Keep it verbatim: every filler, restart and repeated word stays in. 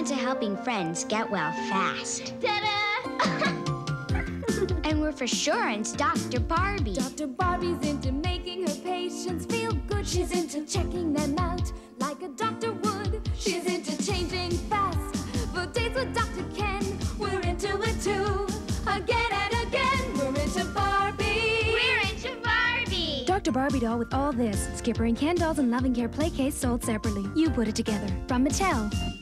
into helping friends get well fast. Ta-da! And we're for sure into Doctor Barbie. Doctor Barbie's into making her patients feel good. She's into checking them out like a doctor would. She's into changing fast for dates with Doctor Ken. We're into it too. Again and again, we're into Barbie. We're into Barbie. Doctor Barbie doll with all this. Skipper and Ken dolls and Loving Care play case sold separately. You put it together. From Mattel.